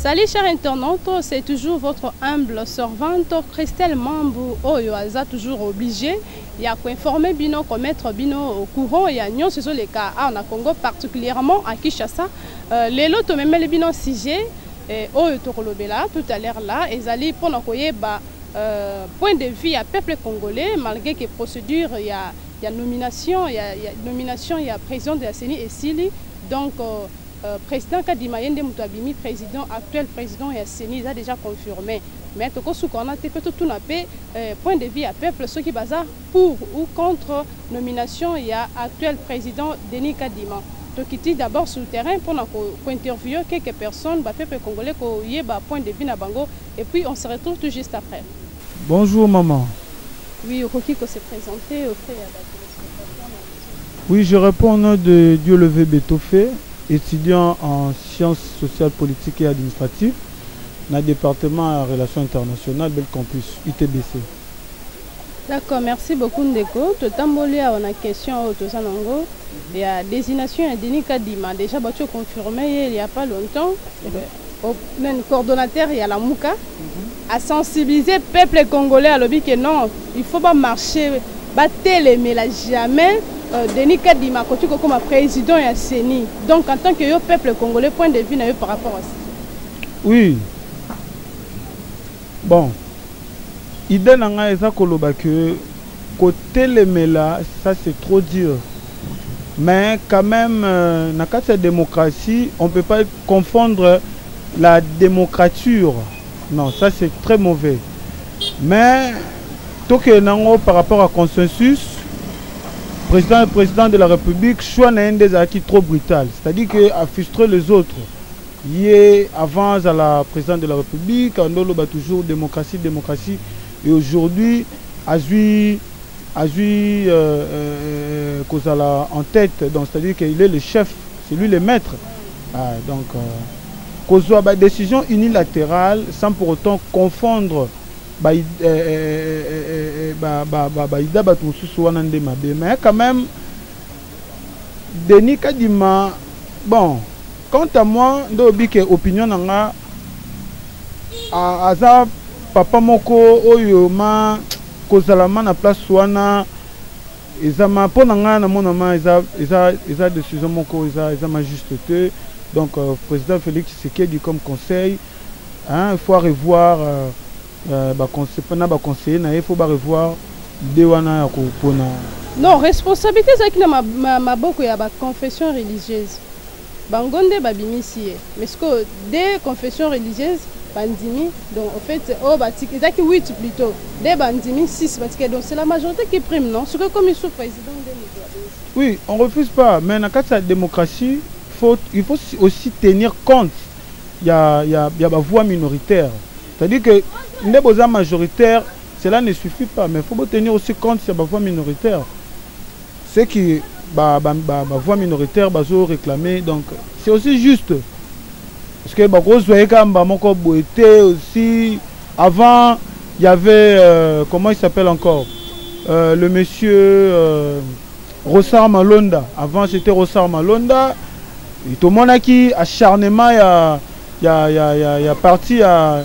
Salut chers internautes, c'est toujours votre humble servante Christelle Mambou. Oyo aza toujours obligé. Il y a qu'informer bino, commettre bino au courant. Il y a nion sur les cas en Congo, particulièrement à Kinshasa. Les lots même les bino sujet. Oyo tokolobela tout à l'heure là. Et zali pour nous point de vue à peuple congolais malgré que procédure il y a nomination, il y a nomination, il y a président de la CENI et Sili. Donc président Kadima Yende Moutabimi, président actuel président et CENI, il a déjà confirmé. Mais tout ce qu'on a point de vue à peuple, ceux qui basent pour ou contre nomination, il y a actuel président Denis Kadima. Donc il d'abord sur le terrain pour interviewer quelques personnes, peuple congolais, qui y a point de vue à Bango, et puis on se retrouve tout juste après. Bonjour maman. Oui, Rocky qui s'est présenté auprès de la Oui, je réponds au nom de Dieu-Levé Betofé, étudiant en sciences sociales, politiques et administratives dans le département de relations internationales, Bel Campus, UTBC. D'accord, merci beaucoup Ndeko. Tout on a question au Tosanango. Il y a désignation à Denis Kadima. Déjà, tu as confirmé il n'y a pas longtemps. Le coordonnateur, il y a la Mouka, a sensibilisé le peuple congolais à l'objet que non, il ne faut pas marcher, battre mais là jamais. Denis Kadima, comme président et CENI. Donc, en tant que peuple congolais, point de vue par rapport à ça. Oui. Bon. L'idée est que côté les mélas, ça c'est trop dur. Mais quand même, dans cette démocratie, on ne peut pas confondre la démocrature. Non, ça c'est très mauvais. Mais, tout que par rapport à consensus, président de la République, choix n'a des acquis trop brutal. C'est-à-dire qu'à frustrer les autres. Avant à la présidente de la République, on a toujours démocratie. Et aujourd'hui, Azui Kozala en tête. C'est-à-dire qu'il est le chef, c'est lui le maître. Donc, Kozwa décision unilatérale sans pour autant confondre. Mais quand même Denis Kadima, bon, quant à moi, opinion nanga aza papa moko oyo ma kozalama na place wana ezama po nanga na monama eza décision moko eza ma juste. Donc président Félix Tshisekedi comme conseil, hein, il faut revoir conseiller, il faut revoir Dewana Yakopona. Non, responsabilité c'est que ma beaucoup y a la confession religieuse. Bangonde babimisi. Mais ce que des confessions religieuses, bandimi, donc en fait, ils ont 8 plutôt. Des bandimi 6 parce que donc c'est la majorité qui prime, non? Ce que comme il est président de oui, on refuse pas, mais dans la démocratie, il faut aussi tenir compte. Il y a la voix minoritaire. C'est-à-dire que les beaux majoritaires, cela ne suffit pas, mais il faut tenir aussi compte de la voix minoritaire. C'est qui la voix minoritaire va réclamer, donc c'est aussi juste. Parce que aussi, avant, il y avait, comment il s'appelle encore, le monsieur Rossar Malonda. Avant c'était Rossar Malonda. Et tout le monde qui acharnement, il y a parti à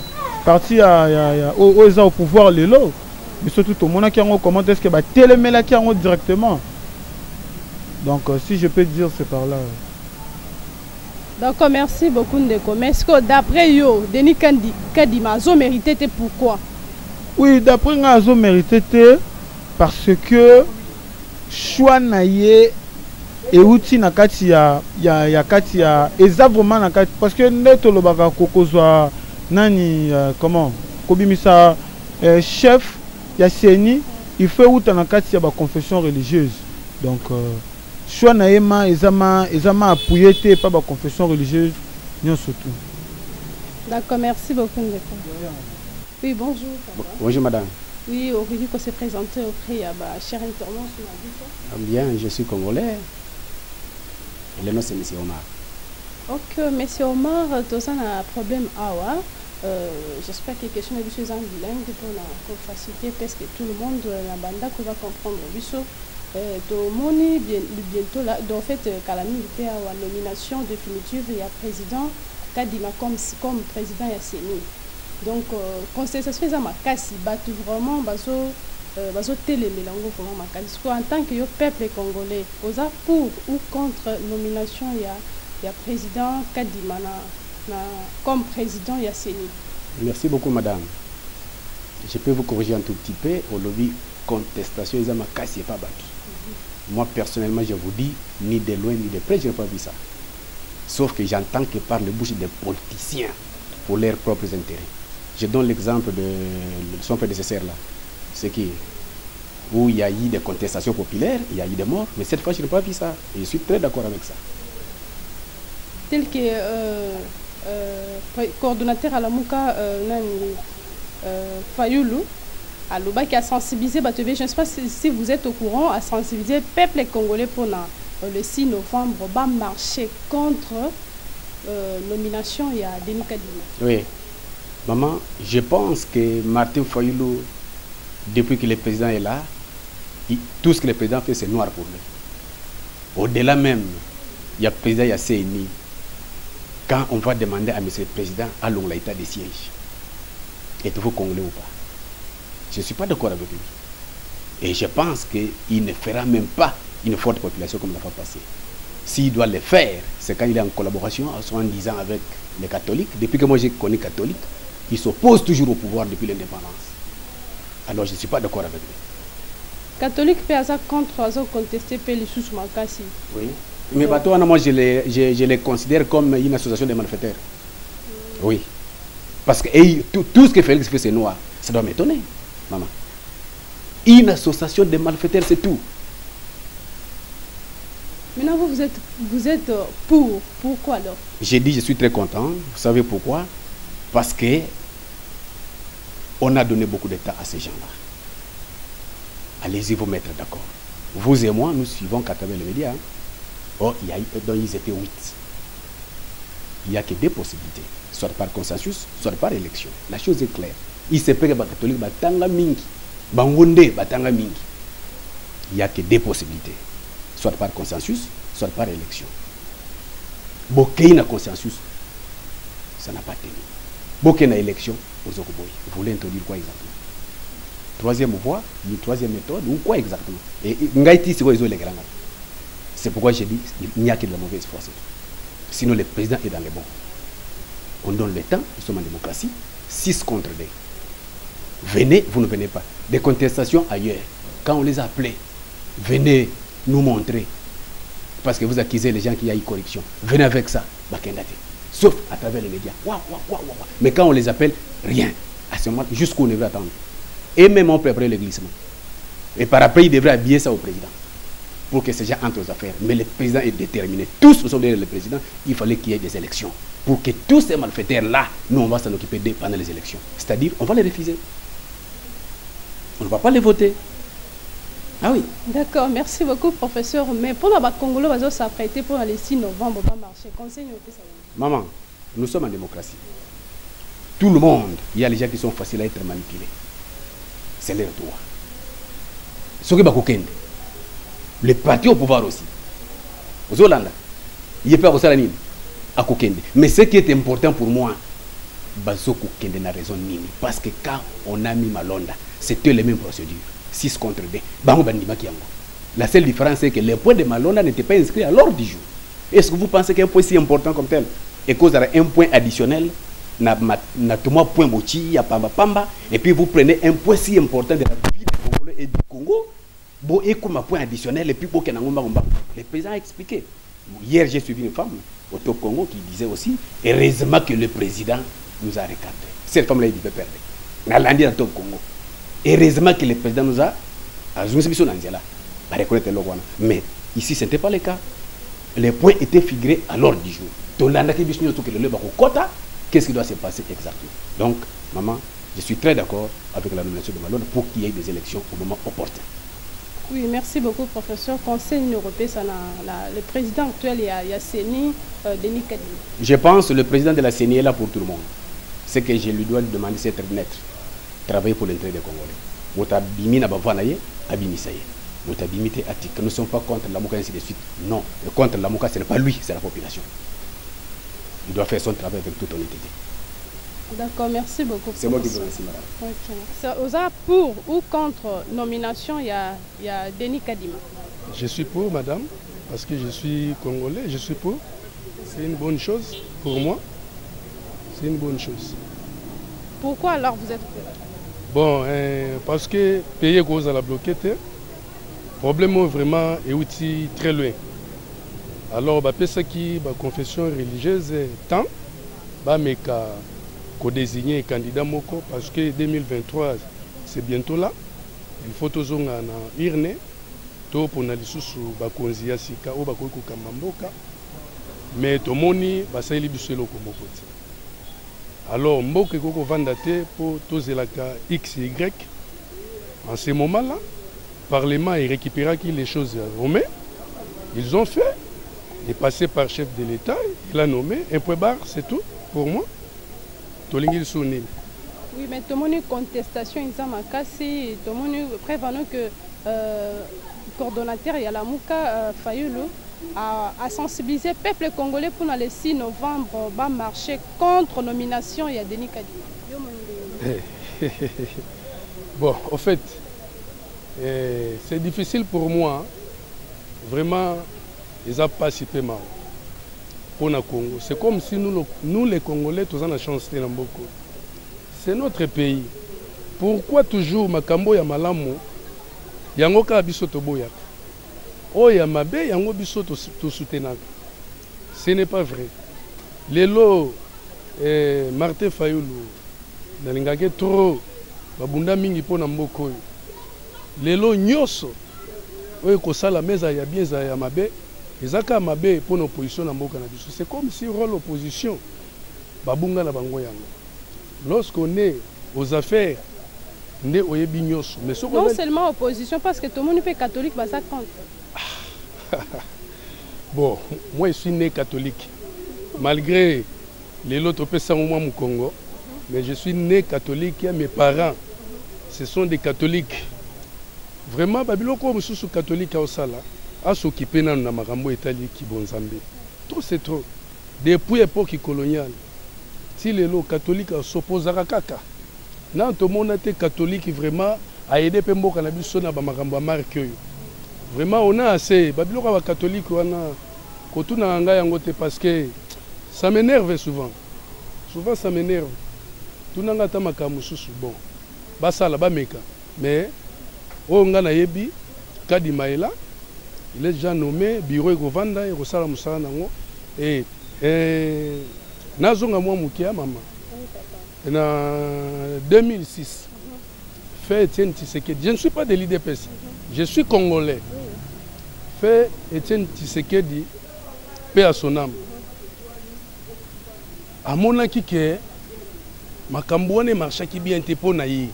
au pouvoir les lots. Mais surtout tout le monde qui a comment est-ce que va téléméla qui a directement. Donc si je peux dire c'est par là. Donc merci beaucoup Ndeko. Mais est-ce que d'après yo Denis Kadima a mérité pourquoi? Oui, d'après moi a mérité parce que choix naie et outil na kati ya vraiment na kati parce que neto lo baka kokozwa nani comment kobimisa chef ya CENI il faut outa na kati ya ba confession religieuse. Donc choix na yema ezama appuyé par ba confession religieuse non surtout. D'accord, merci beaucoup Ndeko. Oui, bonjour. Bonjour madame. Oui, aujourd'hui qu'on s'est présenté auprès de ma chère internaute. Bien, je suis congolais. Le nom c'est M. Omar. Ok, M. Omar, tu as un problème awa. J'espère que les questions de choses en bilingue pour la faciliter parce que tout le monde la banda va comprendre. Bientôt là, en fait, Kalami était à la nomination définitive, il y a président Kadima comme président ya CENI. Donc contestation eza makasi batu vraiment bazo téléméla ngo vraiment makasi. En tant que yo peuple congolais, oza pour ou contre nomination ya président Kadima comme président ya CENI. Merci beaucoup madame. Je peux vous corriger un tout petit peu au lobby contestation eza makasi et pas battu. Moi personnellement je vous dis ni de loin ni de près je n'ai pas vu ça. Sauf que j'entends que par le bouche des politiciens pour leurs propres intérêts. Je donne l'exemple de son prédécesseur là, c'est qui où il y a eu des contestations populaires, il y a eu des morts, mais cette fois je n'ai pas vu ça et je suis très d'accord avec ça. Tel que coordonnateur à la Mouka Fayoulou, Alouba qui a sensibilisé Batebe, je ne sais pas si vous êtes au courant, a sensibilisé le peuple congolais pour le 6 novembre, va marcher contre nomination il y a Denis Kadima. Oui, maman, je pense que Martin Fayoulou, depuis que le président est là, tout ce que le président fait, c'est noir pour lui. Au-delà même, il y a le président, il y a CENI. Quand on va demander à M. le Président, allons l'état des sièges, êtes-vous congolais ou pas? Je ne suis pas d'accord avec lui. Et je pense qu'il ne fera même pas une forte population comme la fois passée. S'il doit le faire, c'est quand il est en collaboration, en disant avec les catholiques. Depuis que moi j'ai connu catholique, il s'oppose toujours au pouvoir depuis l'indépendance. Alors je ne suis pas d'accord avec lui. Catholique peut avoir contre contester les sous Makasi. Oui. Mais bateau, moi je les considère comme une association de malfaiteurs. Oui. Parce que tout ce que Félix fait, c'est noir. Ça doit m'étonner, maman. Une association de malfaiteurs, c'est tout. Maintenant, vous êtes pour. Pourquoi alors? J'ai dit, je suis très content. Vous savez pourquoi? Parce que on a donné beaucoup de temps à ces gens-là. Allez-y vous mettre d'accord. Vous et moi, nous suivons qu'à travers les médias. Oh, donc ils étaient 8. Il n'y a que 2 possibilités. Soit par consensus, soit par élection. La chose est claire. Il se peut que les catholiques batanga mingi. Bangonde batanga mingi. Il n'y a que 2 possibilités. Soit par consensus, soit par élection. Bokei na consensus, ça n'a pas tenu. Bokei na élection, vous voulez introduire quoi exactement? Troisième voie, une troisième méthode, ou quoi exactement? Et Ngaïti, c'est quoi les grands? C'est pourquoi j'ai dit il n'y a que de la mauvaise foi. Sinon, le président est dans les bons. On donne le temps, nous sommes en démocratie. 6 contre 2. Venez, vous ne venez pas. Des contestations ailleurs. Quand on les a appelés, venez nous montrer. Parce que vous accusez les gens qu'il y a eu corruption. Venez avec ça. Sauf à travers les médias. Mais quand on les appelle, rien. À ce moment, jusqu'où on devrait attendre. Et même on préparait le glissement. Et par après, il devrait habiller ça au président. Pour que ces gens entrent aux affaires. Mais le président est déterminé. Tous nous sommes derrière le président. Il fallait qu'il y ait des élections. Pour que tous ces malfaiteurs-là, nous, on va s'en occuper pendant les élections. C'est-à-dire, on va les refuser. On ne va pas les voter. Ah oui. D'accord, merci beaucoup, professeur. Mais pour la Congolais, on va s'apprêter pour le 6 novembre, on va marcher. Conseil, maman, nous sommes en démocratie. Tout le monde, il y a les gens qui sont faciles à être manipulés. C'est leur droit. Ce qui est Bakokende. Les partis au pouvoir aussi. Aux Hollande, il n'y a pas de salaire à Kokende. Mais ce qui est important pour moi, Bazo Kokende n'a raison ni. Parce que quand on a mis Malonda, c'était les mêmes procédures. 6 contre 2. La seule différence, c'est que les points de Malonda n'étaient pas inscrits à l'ordre du jour. Est-ce que vous pensez qu'un point si important comme tel, et cause un point additionnel, n'a point Bochi, Pamba Pamba, et puis vous prenez un point si important de la vie des Congolais et du Congo, bon, et comme un point additionnel, et puis le président a expliqué. Hier, j'ai suivi une femme au Top Congo qui disait aussi, heureusement que le président nous a recadré. Cette femme-là, il devait perdre. On a landé dans le Top Congo. Heureusement que le président nous a mais ici, ce n'était pas le cas. Les points étaient figurés à l'ordre du jour. Qu'est-ce qui doit se passer exactement? Donc, maman, je suis très d'accord avec la nomination de Malonda pour qu'il y ait des élections au moment opportun. Oui, merci beaucoup, professeur. Conseil européen, le président actuel, il y a CENI, Denis Kadima. Je pense que le président de la CENI est là pour tout le monde. Ce que je lui dois demander, c'est d'être net. Travailler pour l'intérêt des Congolais. Motabimi n'a pas voyé, abimisaye. Motabimi te atik. Nous ne sommes pas contre la Mouka, ainsi de suite. Non, contre la Mouka, ce n'est pas lui, c'est la population. il doit faire son travail avec toute honnêteté. D'accord, merci beaucoup. C'est moi qui vous remercie, madame. Ok. Pour ou contre nomination, il y a Denis Kadima. Je suis pour, madame, parce que je suis congolais, je suis pour. C'est une bonne chose pour moi. C'est une bonne chose. Pourquoi alors vous êtes pour? Bon, parce que payer cause à la bloquette, problème vraiment est outil très loin. Alors, ça qui la confession religieuse tant, mais qu'on désigner candidat moko parce que 2023 c'est bientôt là. Il faut toujours en irne, to pour na lisusu bakonzi ya sika o bakoki kamamboka. Mais tomoni basali biselo ko mokoti. Alors, mboke koko vandate pour tozelaka XY. En ce moment-là, le Parlement il récupéra les choses romaines. Ils ont fait. Il est passé par chef de l'État, il a nommé un point barre, c'est tout pour moi. Oui, mais tout le monde contestation, il y tout le monde prévenu que le coordonnateur Yalamouka Fayoulou a sensibilisé le peuple congolais pour le 6 novembre va marcher contre nomination il y a Denis Kadima. Bon, en fait, c'est difficile pour moi, vraiment. Ils n'ont pas si peu mal pour le Congo. C'est comme si nous les Congolais, tous en a chance de beaucoup. C'est notre pays. Pourquoi toujours Makambo ya malamu yango ka biso toboya? Oh ya mabe yango biso to soutenaka. Ce n'est pas vrai. Lelo Martin Fayoulou nalingake trop babunda mingi pona mboko. Lelo nyoso oyo kosala meza ya bien za ya mabe. Pour l'opposition, c'est comme si rôle l'opposition, lorsqu'on est aux affaires, non seulement opposition, parce que tout le monde est catholique, ça compte. Bon, moi je suis né catholique. Malgré les autres personnes au Congo, mais je suis né catholique, mes parents, ce sont des catholiques. Vraiment, Babyloko, je suis catholique au Sala. À s'occuper de la marambo italienne qui bonzambe. Tout c'est trop. Depuis l'époque coloniale, si les lots catholiques s'opposent à Kaka, non, tout le monde était catholique vraiment à aider Pembo Cannabis na marambo marque. Vraiment, on a assez. Babylone va catholique, on a kotu na anga yangote parce que ça m'énerve souvent. Souvent ça m'énerve. Tout nanga ta makamususu bon. Basa la ba meka. Mais on nga na yebi Kadima est là. Il est déjà nommé bureau et Govanda et Rosala Moussala Nango. Et Nazonga moi Moukia, maman. En 2006, fait Etienne Tshisekedi. Je ne suis pas de l'IDPS, je suis congolais. Fait Etienne Tshisekedi, paix à son âme. À mon avis, Makambouane marche qui bien te pour naïe.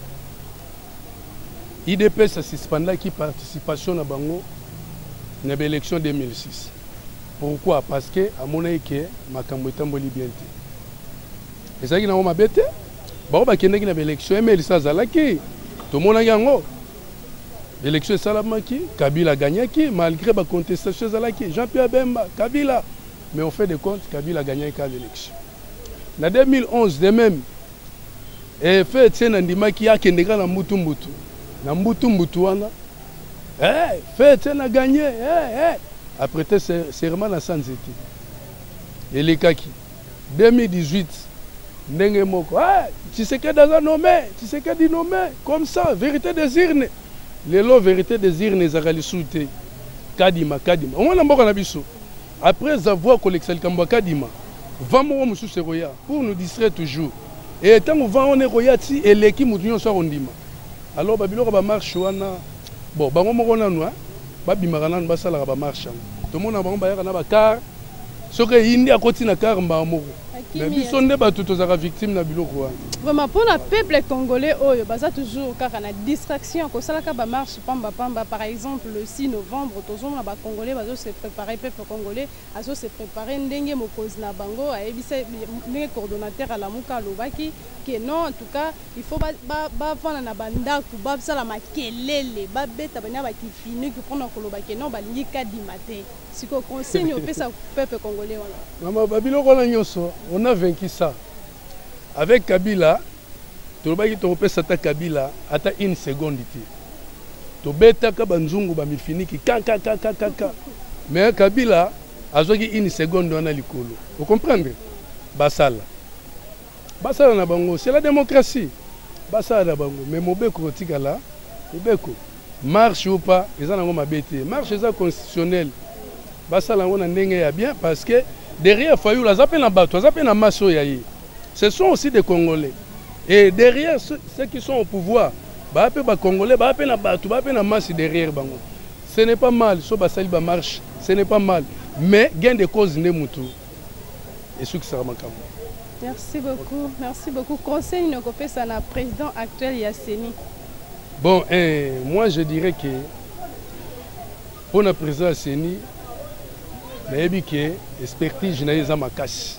IDPS a suspendu qui participation à Bango. Dans l'élection 2006. Pourquoi? Parce que à mon avis, Makambo est en Bolivie. Et ça qui n'a pas bête. Bon, bah qui n'a pas l'élection, mais ça zalaki. Tout le monde a gagné. L'élection salamaki, Kabila a gagné qui malgré la contestation zalaki. Jean-Pierre Bemba, Kabila. Mais on fait des comptes, Kabila a gagné l'élection. En 2011, de même, et fait tiens Ndima qui a kendeka na mbutu mbutu. Na mbutu mbutu wana. Fait a gagné. Après, c'est vraiment la santé. Et les kaki. 2018, Ndenge Moko. Tu sais que dans un nommé, tu sais que dit nommé. Comme ça, vérité des urnes. Les lots, vérité des urnes, ils ont souhaité. Kadima. On va l'embarquer à Bissou. Après avoir collecté le Kamba Kadima, 20 mois pour nous distraire toujours. Et tant qu'on va on est royati et l'équipe nous soit rondima. Alors, Babylone va marcher. Bon, bango moko na noa, ba bimarana ba sala ba marche. To mona bango ba yana ba car. Soke indi akoti na car mba moko. Mais biso nde ba tuto za victime na biloko wana. Vraiment pour le peuple congolais oyo baza toujours kaka na distraction ko sala ka ba marche pamba par exemple le 6 novembre tozoma ba congolais bazo se préparer peuple congolais azo se préparer ndenge mokozi na bango a ebisa ndenge coordonnateur à la muka lobaki que non en tout cas il faut ba vana na banda ku ba sala makelele ba beta bana ba kifini ku prendre ko lobaki non ba lingi Kadima te Si vous conseillez au peuple congolais. Maman, on a vaincu ça. Avec Kabila, tu as Kabila à une seconde. Tu as Kabanzungu, mais Kabila a une seconde. Vous comprenez? Basala. Basala na bango, c'est la démocratie. Basala na bango, mais Mobeko Tigala, Mobeko. Marche ou pas, ils ont ma bête. Marche est constitutionnelle. Basala on a ndenge bien parce que derrière Fayou, la zappé na bato, zappé na maso yayi. Ce sont aussi des Congolais. Et derrière ceux qui sont au pouvoir, ba Congolais, ba na bato, ba na masse derrière bango. Ce n'est pas mal, so basali ba marche, ce n'est pas mal, mais gain de cause ne mutu. Et ce qui sera makamo. Merci beaucoup. Merci beaucoup. Conseil nous copé ça na président actuel Yasseni. Bon, moi je dirais que pour le président Yasseni, mais que expertise naïza makasi.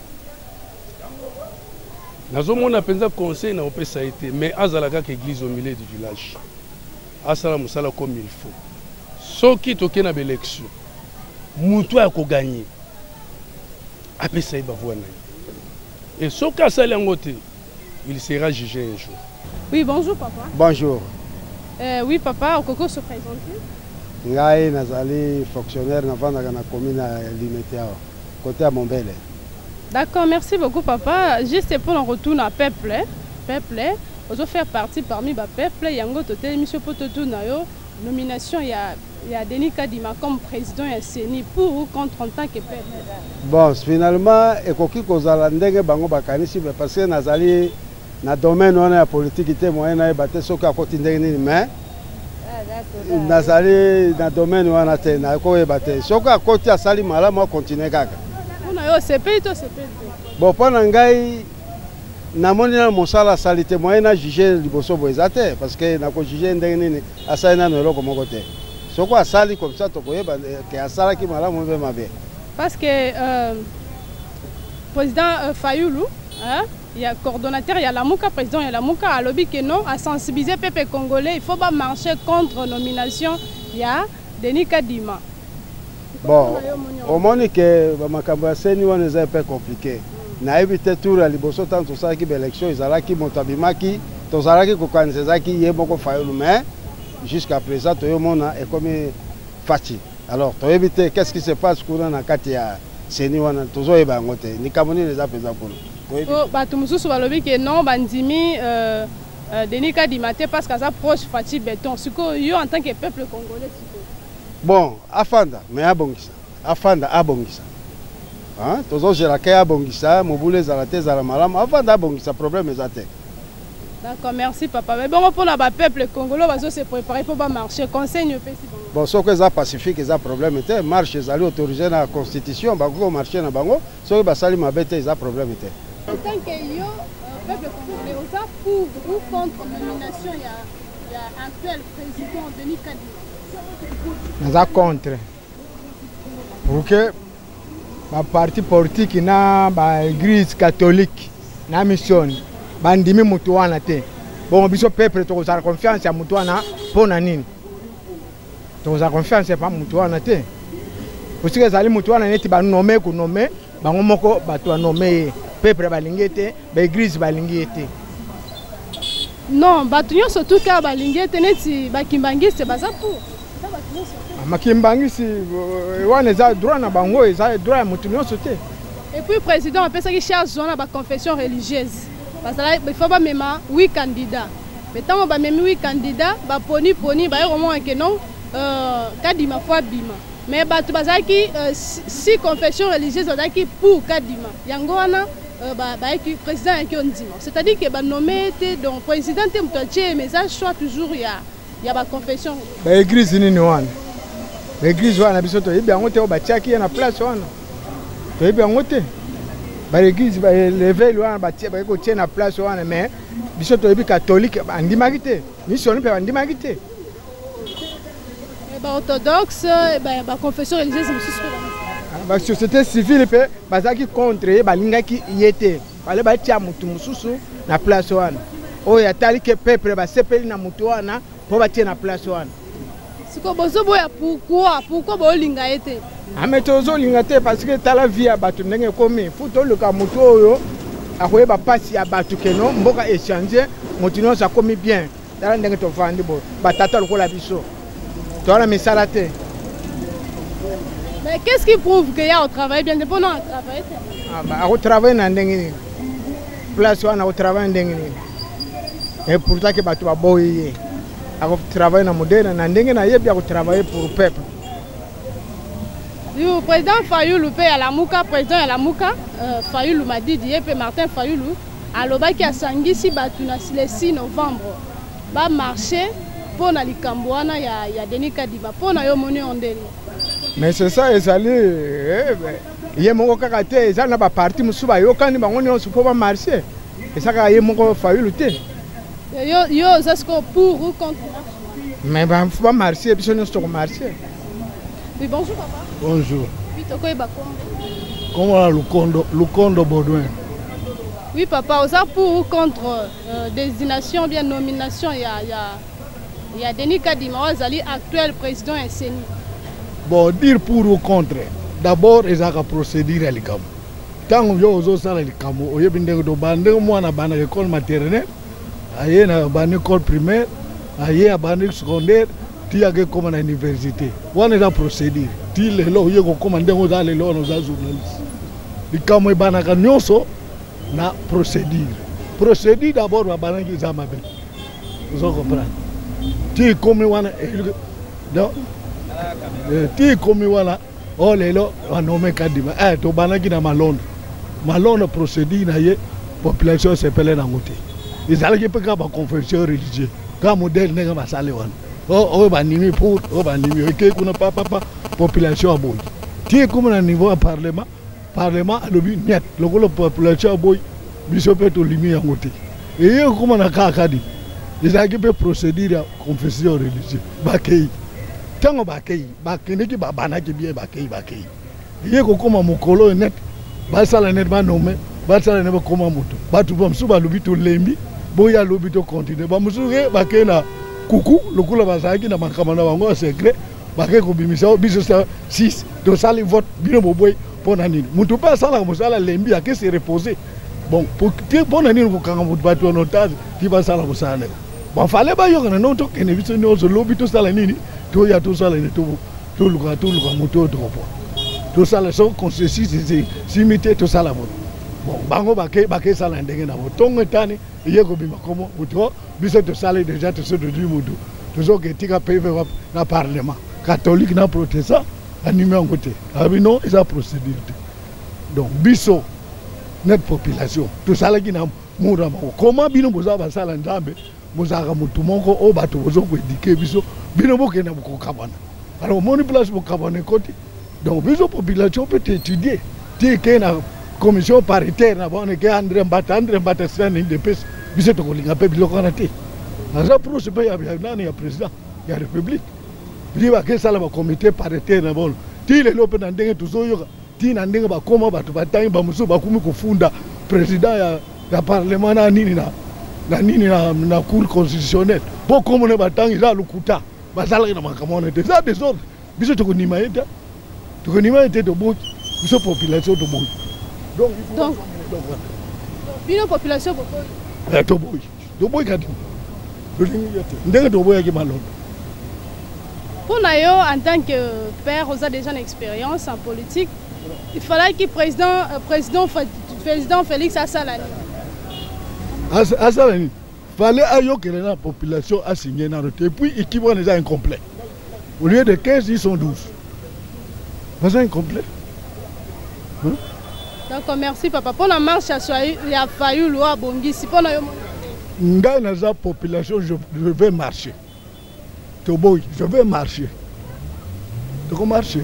Nazomo na penza conseil na opé ça été, mais azalaka que église au milieu du village. Asala musala comme il faut. Soki toke na élection, mutu a ko gagner. Après ça il va voir. Et soki asali ngote, il sera jugé un jour. Oui, bonjour papa. Bonjour. Oui papa, Okoko se présente. Ngai nazali fonctionnaire na commune à Limete côté à Montbele. D'accord, merci beaucoup papa. Juste pour le retour à peuple, on faire partie parmi les peuple, yango totel émission pour tout nayo nomination il y a Denis Kadima comme président ya CENI pour ou contre en tant que peuple. Bon, finalement ekoki kozala ndenge bango bakanisi parce que nazali na domaine on a politique était moyen na baté soka koti ndenge nini mais nazali na domaine wana te na ko ebate soka koti asali mala moi continuer kaka. On a yo CP to CP. Bon pona ngai na moni na mosala salite moyen na juger liboso boezate parce que na ko juger ndenge nini asali na nolo comme côté. Soko asali comme ça to koyeba ke asala ki mala mo be mabe. Parce que président Fayoulou, hein, il y a coordonnateur, il y a la Mouka, président, il y a la Mouka, à lobby que non, à sensibiliser le peuple congolais, il ne faut pas marcher contre nomination, il y a Denis Kadima. Bon, au moins que ma CENI est un peu compliqué. Na évité tout la liboso tant tout ça qui élection, ils allaient qui montabimaki, tous allaient qui kokaniseza qui y est beaucoup Fayoulou, mais jusqu'à présent tout le monde est comme fatigué. Alors, tu éviter qu'est-ce qui se passe courant dans Katia CENI wana toujours ebangote ni kamoni les apesa pour oh bato mususu balobi ke non bandimi Denis Kadima te parce que ça proche Fati Béton siko yo en tant que peuple congolais siko bon afanda mais abongisa afanda abongisa hein toujours je la kaya abongisa mobule za la teza la malamu afanda abongisa problème ezate. D'accord, merci papa. Mais bon, pour le peuple congolais, on va se préparer pour marcher. Conseil ne peut pas. Bon, ce que ça pacifique, ça problème était marche, ils allaient autoriser la constitution, bango marcher na bango, ce que ça li mabete, ça problème était. En tant que yo peuple congolais, on a pour ou contre nomination il y a actuel président Denis Kadima. On a contre. Pour que ma parti politique na ba église catholique na mission bandimi mutu wana te bon biso peuple tokozala confiance ya mutu wana pona nini tokozala confiance ya mutu wana te parce que ezali mutu wana neti banome kunome bango moko bato banome peuple balingi te ba église balingi te non bato nyonso tout ka balingi te neti bakimbangiste baza pour makimbangisi wana eza droit na bango eza droit ya mutu nyonso te et puis président apesaki charge wana ba confession religieuse. Parce qu'il faut pas même 8 candidats. Mais tant que même 8 candidats, bah poni, bah au moins que non, Kadima fois bima. Mais bah tu vas qui 6 confessions religieuses qui pour Kadima. Yangoana bah président qui on dit. C'est-à-dire que bah nommé donc président te mtoche message soit toujours il y a ba confession. Bah église ni wana. L'église wana biso to yebi yango te o batiaki na place wana. To yebi yango te. Ba l'église ba lever loin ba tie ba ko tie na place wana mais biso to yebi catholique andimaki te mission pe andimaki te ba orthodoxe ba confession religieuse mususu ba société civile pe bazaki contre ba lingaki yete bale ba tia mutu mususu na place wana o ya tali ke peuple ba sepeli na mutu wana po ba tie na place wana siko bozo boya pourquoi bo linga yete Ametozo lingate parce que tala vie à batu ndenge komi futo le kamuto oyo akoye ba pasi ya batu keno mboka échanger motuno ça komi bien tala ndenge to fandi bo batata lokola biso to la misala te. Mais qu'est-ce qui prouve que ya au travail bien depuis on a travaillé? Ah bah au travail na ndenge ni place wana au travail ndenge ni et pourtant que batu ba boye au travail na modèle na ndenge na yebi au travailler pour le peuple. Le président Fayoulou paye à la Mouka, président à la Mouka, Fayoulou m'a dit, Martin Fayoulou, à l'Obaki a Sangi si batuna le 6 novembre, va marcher pour na Likambouana, il y a Denis Kadima, pour na Yomoni Ondeli. Mais c'est ça, ils allaient, il y a mon caractère, ils allaient partir, Moussouba, Yokan, on est pour marcher. Et ça, il y a mon Fayoulou. Yo, c'est ce qu'on pour ou contre? Mais il ne faut pas marcher, puis on est marcher. Oui, bonjour papa. Bonjour. Oui, Toko Comment Lukondo Baudouin? Oui papa, on a pour ou contre désignation, bien nomination, il y a Denis Kadima, Zali, actuel président SNI. Bon, dire pour ou contre, d'abord, ils ont procédure à l'ICAM. Tant que vous avez l'ICAM, vous avez une école maternelle, une école primaire, une école secondaire. Tu as comme une université. On est dans la procédure. Tu es là, tu as commandé aux journalistes. Il y a une procédure. Procédure d'abord, vous avez une procédure. Vous comprenez? Tu es comme tu es comme oh les là, on nomme Kadima. Tu es dans Malone. Malone procédure, la population s'appelle Nangote. Ils allaient pas faire confession religieuse. Quand modèle n'est pas salé. Oh, banimi pour, banimi, ok, qu'on n'a pas population à boy. Tu es comme un niveau à parlement à l'objet net, le population à boy, bishop est au limite à côté. Et comme on a dit, les agents procédure à confession religieuse. Bakei. Tant bakei, bakei qui babana qui bien bakei. Il y a comme un mokolo net, basala net ba nommé, basala net comme un moto. Batu bam suba l'objet au lembi, boya l'objet au continent. Bamusure bakei na. Coucou, le coup là-bas, qui n'a pas de secret, bakay ko bimisa biso 6 to sali vote bino boboy pour nani mutu pas sala ko sala lembi a que se reposer bon pour que pour nani ko kanga mutu batu en otage qui va sala ko sala bon fallait ba yo kana no to kene biso no so lobi to sala nini to ya to sala ni to luka mutu to po to sala so consensus c'est imité to sala vote bon bango bakay sala ndenge na botongo tani yeko bima komo mutu biso to sala déjà to so de du mutu toujours que tika peve na parlement catholique na protestant animé en côté abino ils a procédure donc biso notre population to sala ki na mura ma comment bino boza ba sala ndambe bozaka mutu moko o bato bozo ko éduquer biso bino boke na ko kabana alors moni place bo kabana côté donc biso population peut étudier tika na commission paritaire na bonne ke André Mbata sane de pes biso to ko linga pe biloko na te aza proche pe ya nani ya président ya république liba ke sala ba comité paritaire na bon ti le lope na ndenge tuzoyoka ti na ndenge ba koma bato batangi ba musu ba kumi kufunda président ya parlement na nini na cour constitutionnelle bo komo ne batangi za lukuta basala na makamona te za désordre biso to konima ete to bo biso population to bo donc bino population bo to bo kati ndenge to bo ya ki malon. Pour Nayo, en tant que père, vous avez déjà une expérience en politique. Il fallait que le président Félix Assalani. Assalani, il fallait que la population a signé dans le et puis l'équipe est déjà incomplet. Au lieu de 15, ils sont 12. C'est incomplet. Hein? Donc merci papa. Pour la marche, il a fallu loi Bongisi. Pour la population, je vais marcher. Je vais marcher. Je vais marcher.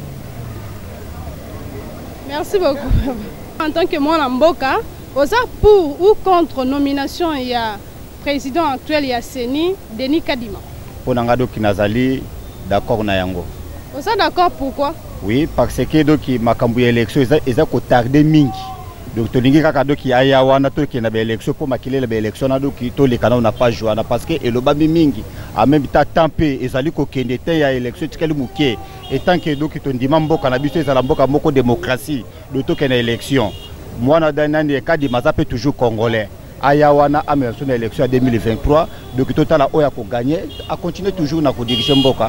Merci beaucoup. En tant que moi, Mboka, vous êtes pour ou contre nomination, il y a président actuel, il y a Seni, Denis Kadima. Pour Nangado Kinazali, d'accord Nayango. Vous êtes d'accord pourquoi? Oui, parce que donc ma cambouille élection, ils ont tardé mingi. Donc tolingi kaka doki aya wana to ki na ba élection pour makile la ba élection na doki to les canaux na pas joué na parce que elobami mingi en même temps tempé ezali ko kende te ya élection tikali muke et tant que doki to ndima mboka na biso ezala mboka moko démocratie de to na élection moi na danani kadi mazape toujours congolais aya wana ameso na élection en 2023 donc total oya ko gagner a continuer toujours na ko diriger mboka.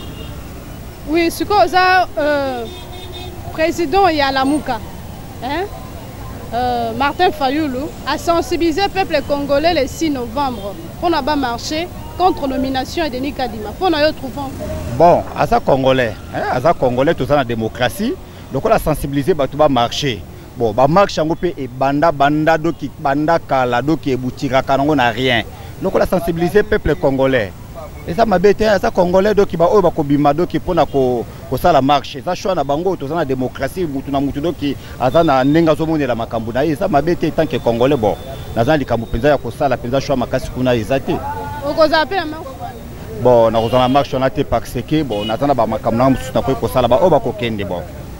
Oui, ce que ça président ya Lamuka hein Martin Fayoulou a sensibilisé le peuple congolais le 6 novembre pour n'a pas marché contre nomination de Denis Kadima. Pour nous trouver. Bon, à ça congolais, tout ça la démocratie. Donc on a sensibilisé bah tout va marcher. Bon, bah marche en groupe et banda doki banda kala doki boutira kanongo n'a rien. Donc on a sensibilisé le peuple congolais. Et ça m'a bêté, ça congolais doki ba oba kobima doki pona ko ça la marche. Ça choix na bango tout ça la démocratie mutu na mutu doki azana nenga zomone la makambu na ça m'a bêté tant que congolais bon. Nazana likambu penza ya ko sala penza choix makasi kuna ezate. Okoza appelle la marche. Bon, na kozana marche on a été parce que bon nazana ba makambu na mutu na ko sala ba oba ko kende bon.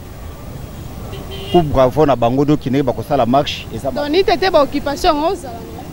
Pour bravo na bango doki ne ba ko sala marche et ça. Donc ni tete ba occupation oza.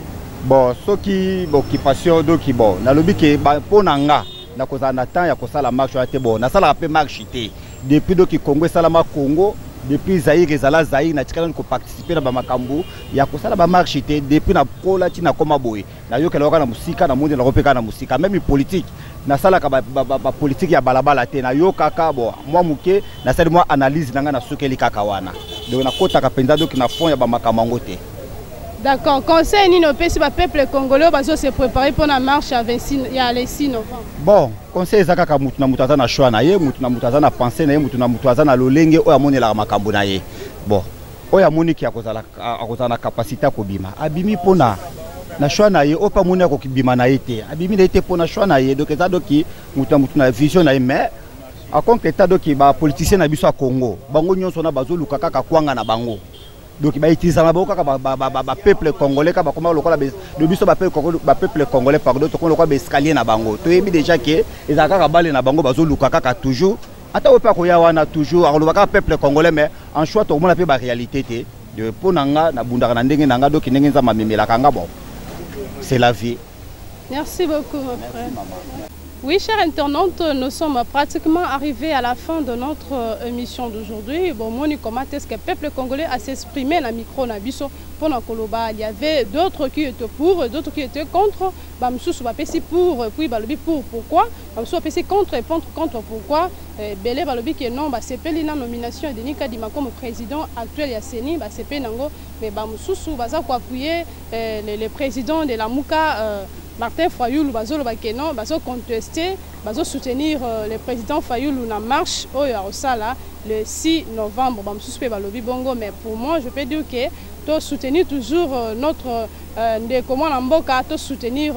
Bon, ce qui occupation doki bon, na lobi ke ba ponanga na kozana temps ya kosala marche ate bon, na sala pe marche té. Depuis doki Congo salama Congo, depuis Zaïre ezala Zaïre na tikala ko participer na ba makambu ya kosala ba marche té depuis na kola ti na koma boy. Na yo kela na musika na monde na kopeka na musika même politique. Na sala ka ba politique ya balabala té na yo kaka bon, moi muke na sala moi analyse nanga na sokeli kaka wana. Donc na kota ka penza doki na fond ya ba makamango té. D'accord. Conseil ni no pesi ba peuple congolais bazo se préparer pour la marche à 26 ya le 6 novembre. Bon, conseil ezaka ka mutu na mutaza na choix na ye, mutu na mutaza na penser na ye, mutu na mutaza na lolenge oya moni la makambo na ye. Bon, oya moni ki akozala na capacité ko bima. Abimi pona na choix na ye, opa moni ko bima na yete. Abimi na yete pona choix na ye, donc eza doki mutu na vision na ye mais a concrètement doki ba politicien na biso a Congo. Bango nyonso na bazo luka kaka kwanga na bango. Donc il utilise la boka ba peuple congolais ka ba comment lokola le biso ba peuple congolais pardon to lokola ba escalier na bango to yebi déjà que ezaka ka bale na bango bazo luka kaka toujours ata opa ko ya wana toujours aloba ka peuple congolais mais en choix to mona pe ba réalité té de ponanga na bundaka na ndenge nanga doki ndenge nza mamemela kanga bon c'est la vie. Merci beaucoup mon frère. Oui, chers internautes, nous sommes pratiquement arrivés à la fin de notre émission d'aujourd'hui. Bon, moi, comment est-ce que le peuple congolais a s'exprimé dans le micro Nabiso pour Nakoloba. Il y avait d'autres qui étaient pour, d'autres qui étaient contre. Bamsous Bapesi pour, puis Balobi pour. Pourquoi Bamsous Bapesi contre et contre pourquoi Belé Balobi qui est non, c'est la nomination de Denis Kadima comme président actuel de Seni, c'est Penango, mais Bamsous Baza pour appuyer le président de la Mouka. Martin Fayoulou bazolo bakeno bazo contester bazo soutenir le président Fayoulou na marche oyo osala le 6 novembre bamsuspect balobi bongo mais pour moi je peux dire que to soutenir toujours notre ndeko mwana mboka to soutenir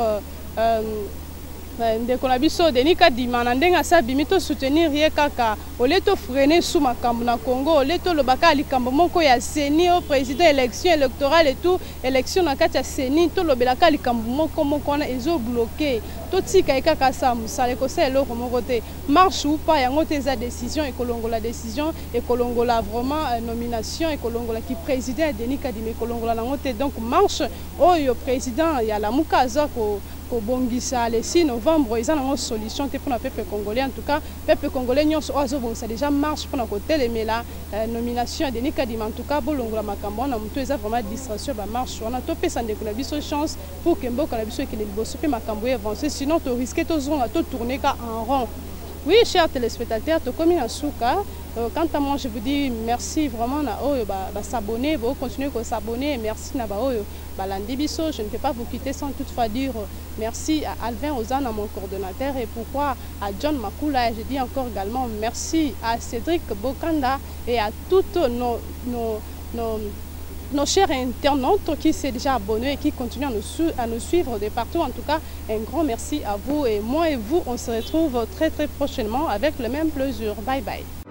ndeko na biso Denis Kadima na ndenga sa bimito soutenir ye kaka oleto freiner sous makambo na Congo oleto lobaka likambo moko ya Seni au président élection électorale et tout élection na kati ya Seni to lobelaka likambo moko na ezo bloqué to tika kaka sa musale ko se eloko moko te marche ou pas yango te za décision ekolongola décision ekolongola vraiment nomination ekolongola ki président Denis Kadima ekolongola nango te donc marche oyo président ya la mukaza ko bongisa le 6 novembre ils ont une solution pour le peuple congolais en tout cas peuple congolais nyonso ozo bongisa déjà marche pour na côté les la nomination de Denis Kadima en tout cas bolongola makambo na muto eza vraiment distraction ba marche on a topé sans de biso chance pour que mboka na biso que les bosso pe makambo avancer sinon to risquer to zonga to tourner ka en rond. Oui, chers téléspectateurs, to komi na souka. Quant à moi, je vous dis merci vraiment na oyo s'abonner, vous continuez à s'abonner. Merci na ba oyo balandi biso. Je ne peux pas vous quitter sans toutefois dire merci à Alvin Ozana, mon coordonnateur, et pourquoi à John Makula. Et je dis encore également merci à Cédric Bokanda et à toutes nos chers internautes qui s'est déjà abonnés et qui continuent à nous suivre de partout. En tout cas, un grand merci à vous. Et moi et vous, on se retrouve très prochainement avec le même plaisir. Bye bye.